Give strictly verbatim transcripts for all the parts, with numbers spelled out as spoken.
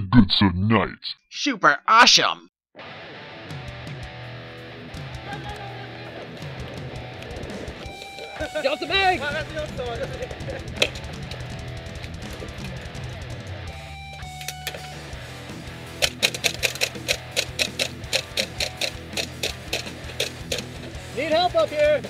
good tonight. Super awesome. Delta Mag! Need help up here!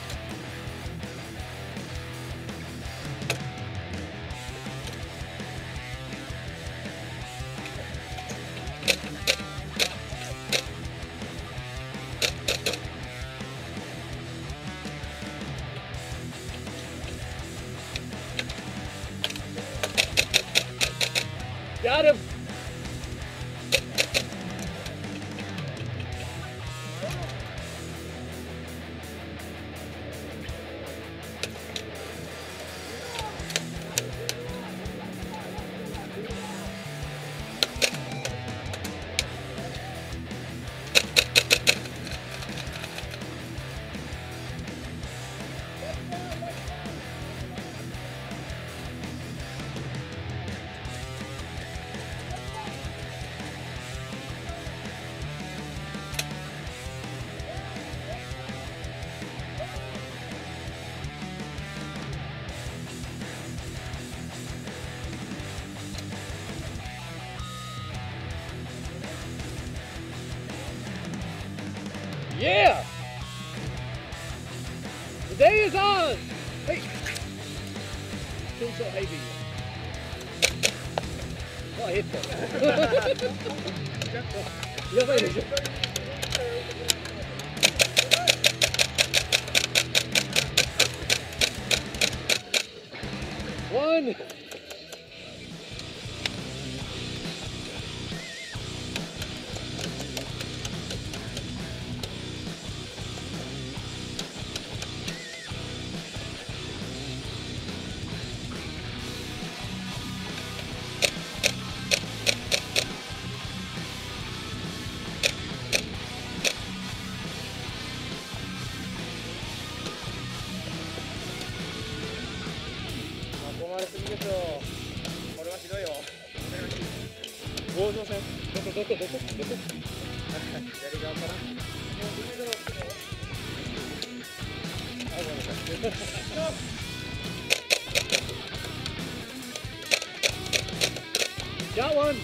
Got him! Yeah! The day is on! Hey! Still so heavy. Oh, I hit that. Yeah, wait a second. One! Got one!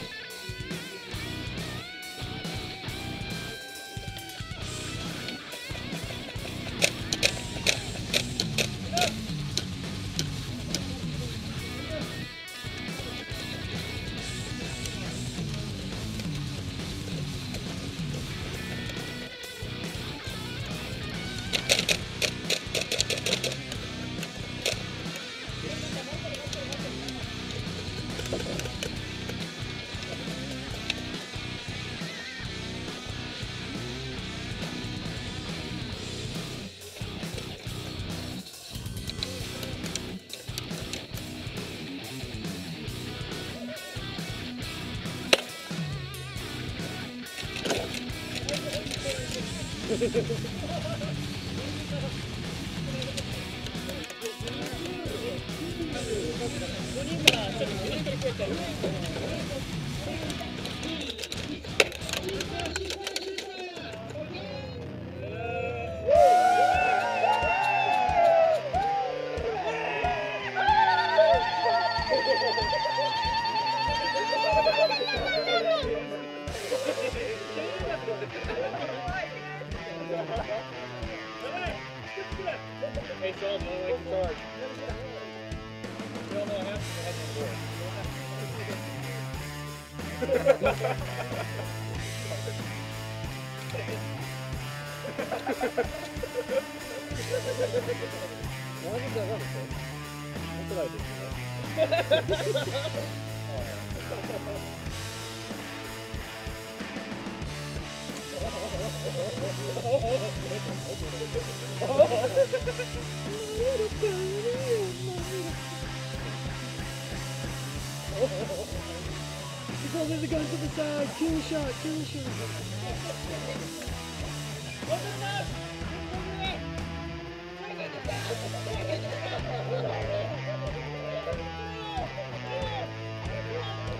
Hey, Saul, no one likes to charge. We all know what happens when heading on board. Why did that run, sir? That's what I did. Oh, yeah. He's holding the gun to the side. Kill shot, kill shot.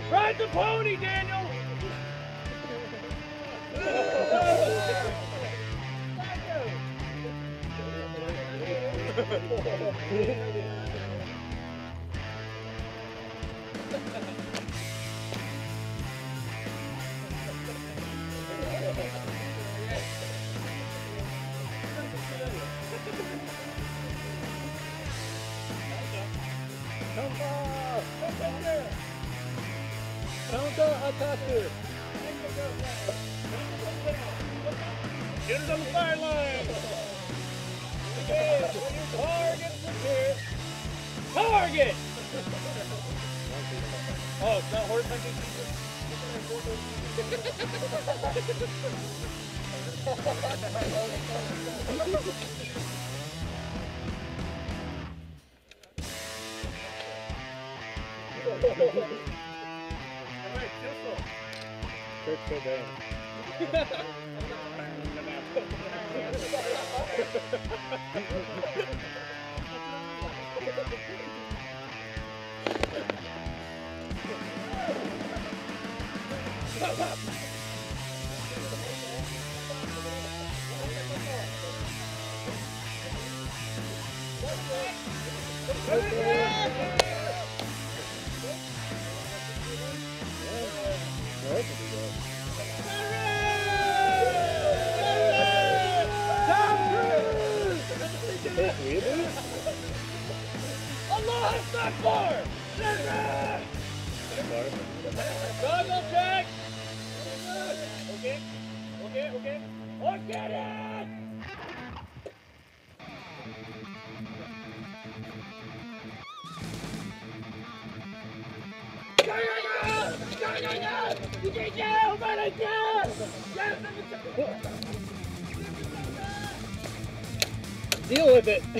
Ride the pony, Daniel! Counter attack. Get it on the sideline. Okay, when your car gets prepared. Target! Oh, it's not horse hunting Kurt Cobain. Allah Akbar! Goggle check! Okay, okay, okay. Look at it! Deal with it!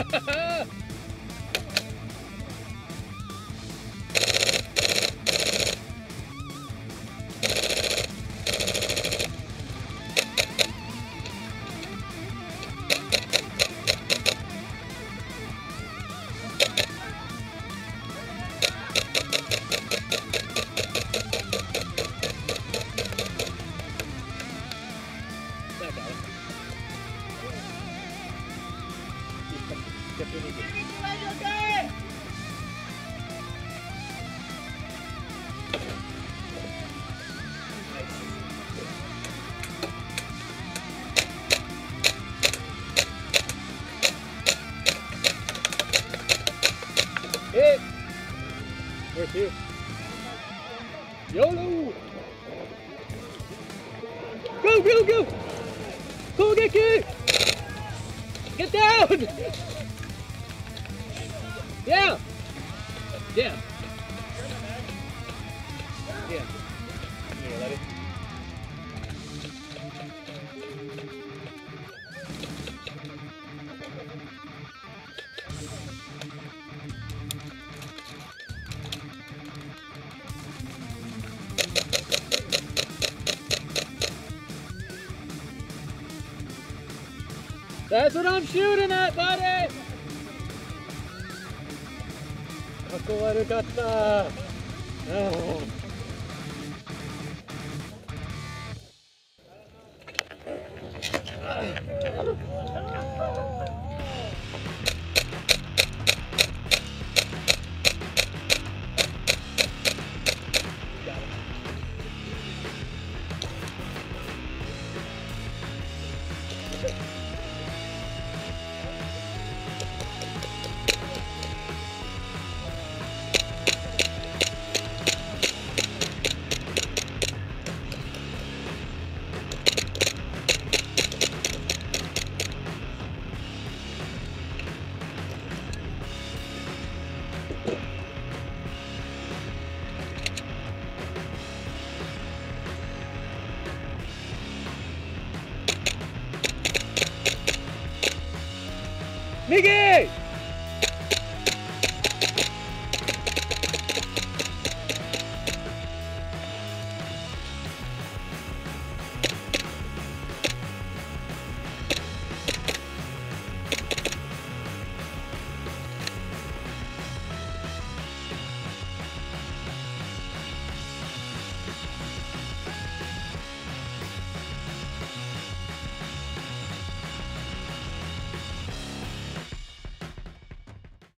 Hit! Where's you? YOLO! Go, go, go! Go get kicked! Get down! Yeah! Yeah! Yeah. Here, let it. That's what I'm shooting at, buddy! Kakowarukata! Oh. Miggy!